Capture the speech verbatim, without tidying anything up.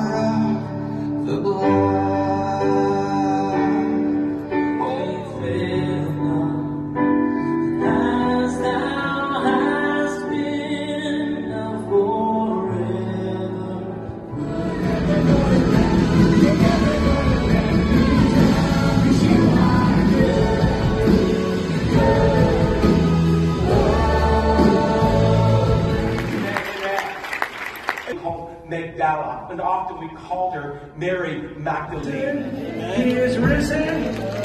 of the blood. Faithful as thou hast been now forever. Magdala, and often we called her Mary Magdalene. He is risen.